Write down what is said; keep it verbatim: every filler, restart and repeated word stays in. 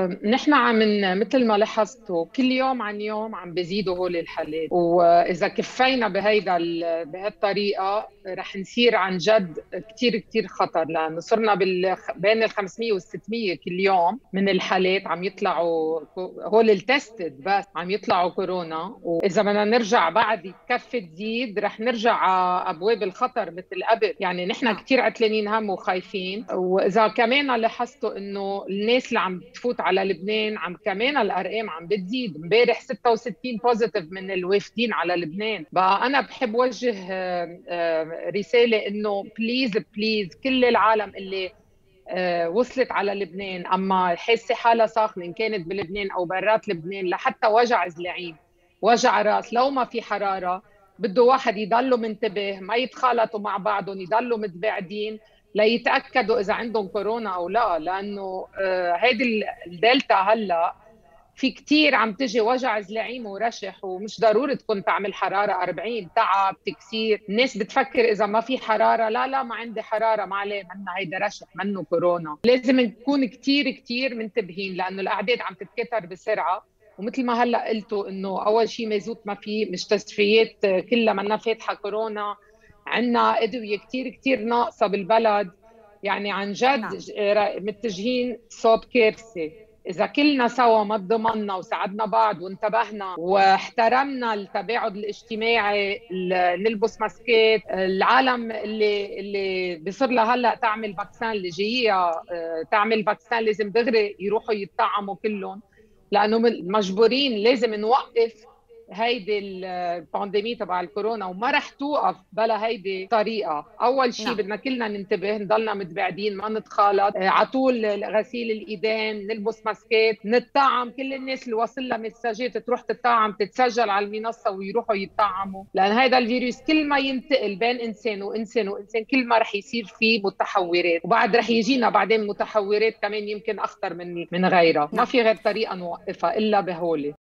نحن عم ن- مثل ما لاحظتوا كل يوم عن يوم عم بيزيدوا هول الحالات، وإذا كفينا بهيدا ال- بهالطريقة رح نصير عن جد كتير كتير خطر، لأنه صرنا بال بين ال خمسمية وال ستمية كل يوم من الحالات عم يطلعوا كو- هول التستد، بس عم يطلعوا كورونا. وإذا بدنا نرجع بعد الكفة تزيد رح نرجع على أبواب الخطر مثل قبل. يعني نحن نعم. كتير عتلانين هم وخايفين. وإذا كمان لاحظتوا إنه الناس اللي عم تفوت على لبنان عم كمان الأرقام عم بتزيد. امبارح ستة وستين بوزيتيف من الوافدين على لبنان. بقى أنا بحب وجه آه، آه، رسالة إنه بليز بليز كل العالم اللي آه، وصلت على لبنان أما حاسة حالها ساخنة، إن كانت بلبنان أو برات لبنان، لحتى وجع زلاعين وجع راس، لو ما في حرارة بده واحد يضلوا منتبه، ما يتخالطوا مع بعضهم، يضلوا متباعدين ليتأكدوا إذا عندهم كورونا أو لا. لأنه آه، هيدي ال- الدلتا هلأ في كتير عم تجي وجع زلاعيم ورشح، ومش ضروري تكون تعمل حرارة أربعين، تعب تكسير. الناس بتفكر إذا ما في حرارة، لا لا ما عندي حرارة، ما عليه، منا هيدا رشح منه كورونا. لازم نكون كتير كتير منتبهين لأنه الأعداد عم تتكتر بسرعة. ومثل ما هلا قلتوا انه اول شيء ما زوت ما في مستشفيات كلها منا فاتحه كورونا، عندنا ادويه كتير كتير ناقصه بالبلد. يعني عن جد نعم. ج- متجهين صوب كارثه. إذا كلنا سوا ما تضمننا وساعدنا بعض وانتبهنا واحترمنا التباعد الاجتماعي، ال- نلبس ماسكات، العالم اللي اللي بيصير لها هلا تعمل فاكسان اللي جاية آه، تعمل فاكسان لازم دغري يروحوا يتطعموا كلهم. لأنه من- مجبورين لازم نوقف هيدي ال- البانديمي تبع الكورونا، وما رح توقف بلا هيدي طريقة. أول شيء نعم. بدنا كلنا ننتبه، نضلنا متباعدين، ما نتخالط، آه، على طول غسيل الإيدين، نلبس ماسكات، نتطعم. كل الناس اللي وصل لها مساجات تروح تتطعم، تتسجل على المنصة ويروحوا يتطعموا. لأن هذا الفيروس كل ما ينتقل بين إنسان وإنسان وإنسان كل ما رح يصير فيه متحورات، وبعد رح يجينا بعدين متحورات كمان يمكن أخطر من من غيرها. ما نعم. في غير طريقة نوقفها إلا بهولي.